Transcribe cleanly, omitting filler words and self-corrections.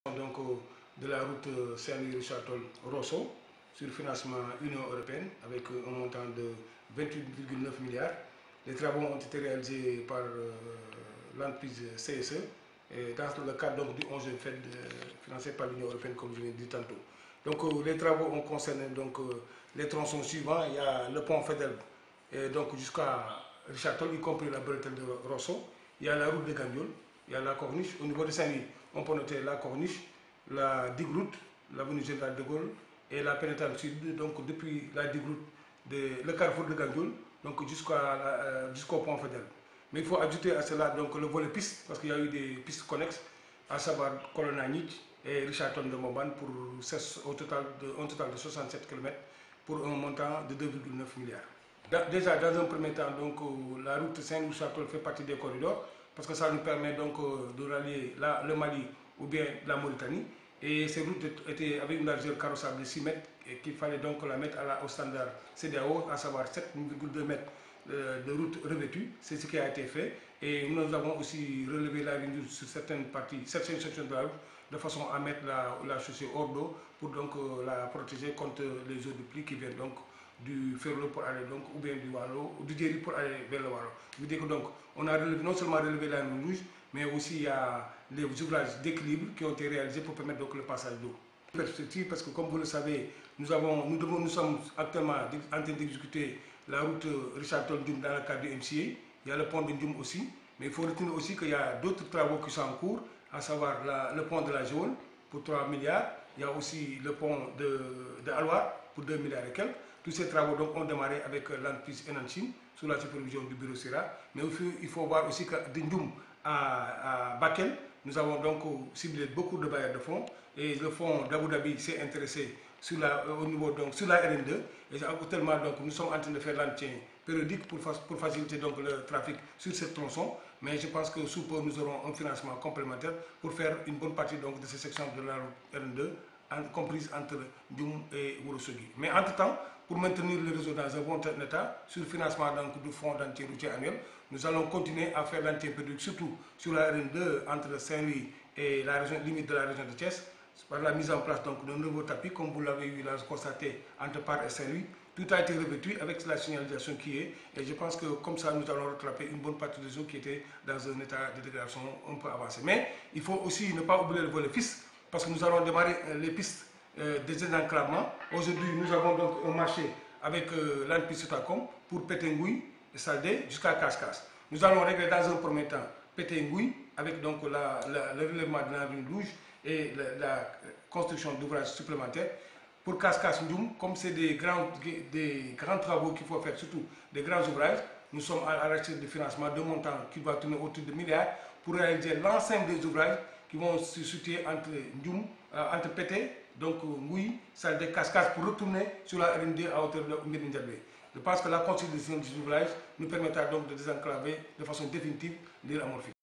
Donc, de la route Saint-Louis-Richard-Toll-Rosso sur financement Union européenne avec un montant de 28,9 milliards. Les travaux ont été réalisés par l'entreprise CSE et dans le cadre donc, du 11e FED financé par l'Union européenne, comme je l'ai dit tantôt. Donc, les travaux ont concerné donc, les tronçons suivants. Il y a le pont Fedel donc jusqu'à Richard-Toll, y compris la bretelle de Rosso. Il y a la route de Gandiol, il y a la corniche. Au niveau de Saint-Louis, on peut noter la corniche, la digue-route, l'avenue Général de Gaulle et la pénétrale sud, donc depuis la digue-route, le carrefour de Gandiol, donc jusqu'au pont Fedel. Mais il faut ajouter à cela donc, le volet piste, parce qu'il y a eu des pistes connexes, à savoir Colonanic et Richard-Toll de Moban pour un total de 67 km pour un montant de 2,9 milliards. Déjà, dans un premier temps, donc, la route Saint-Louis-Richard-Toll fait partie des corridors, parce que ça nous permet donc de rallier le Mali ou bien la Mauritanie. Et ces routes étaient avec une largeur carrossable de 6 mètres et qu'il fallait donc la mettre au standard CEDEAO, à savoir 7,2 mètres de route revêtue. C'est ce qui a été fait. Et nous avons aussi relevé la ligne sur certaines sections de la route, de façon à mettre la chaussée hors d'eau pour donc la protéger contre les eaux de pluie qui viennent donc du Ferlo pour aller donc, ou bien du Walo, ou du Djeri pour aller vers le Walo. Je veux dire que donc, on a relevé, non seulement relevé la ligne rouge, mais aussi il y a les ouvrages d'équilibre qui ont été réalisés pour permettre donc le passage d'eau. Perspective, parce que comme vous le savez, nous sommes actuellement en train d'exécuter la route Richard-Toll-Ndioum dans le cadre du MCA. Il y a le pont de Ndioum aussi, mais il faut retenir aussi qu'il y a d'autres travaux qui sont en cours, à savoir le pont de la Géole pour 3 milliards. Il y a aussi le pont de Aloir pour 2 milliards et quelques. Tous ces travaux donc, ont démarré avec l'entreprise Enanchine sous la supervision du bureau SIRA. Mais il faut voir aussi que de Ndioum à Bakel, nous avons donc ciblé beaucoup de bailleurs de fonds. Et le fonds d'Abu Dhabi s'est intéressé sur la RN2. Et actuellement, donc, nous sommes en train de faire l'entretien périodique pour faciliter donc, le trafic sur cette tronçon. Mais je pense que sous peu, nous aurons un financement complémentaire pour faire une bonne partie donc, de ces sections de la RN2, comprise entre Ndioum et Ourossogui. Mais entre-temps, pour maintenir le réseau dans un bon état, sur le financement donc, du fonds d'entretien routier annuel, nous allons continuer à faire l'entretien périodique, surtout sur la RN2 entre Saint-Louis et la limite de la région de Thiès, par la mise en place d'un nouveau tapis, comme vous l'avez eu constaté entre Par et Saint-Louis. Tout a été revêtu avec la signalisation qui est, et je pense que comme ça, nous allons rattraper une bonne partie des eaux qui étaient dans un état de dégradation un peu avancé. Mais il faut aussi ne pas oublier le volet piste, parce que nous allons démarrer les pistes des désenclavements. Aujourd'hui, nous avons donc un marché avec l'entreprise Sotacom pour Pétengouy et Saldé jusqu'à Cascas. Nous allons régler dans un premier temps Pétengouy avec donc le relèvement de la ligne rouge et la construction d'ouvrages supplémentaires. Pour Cascas-Ndioum, comme c'est des grands travaux qu'il faut faire, surtout des grands ouvrages, nous sommes à la recherche de financement de montant qui va tourner autour de milliards pour réaliser l'ensemble des ouvrages qui vont se situer entre Ndioum, entre Pété, donc Ngouy, Saldé, Cascas, pour retourner sur la RN2 à hauteur de Ndjabé. Je pense que la construction des ouvrages nous permettra donc de désenclaver de façon définitive l'île Amorphie.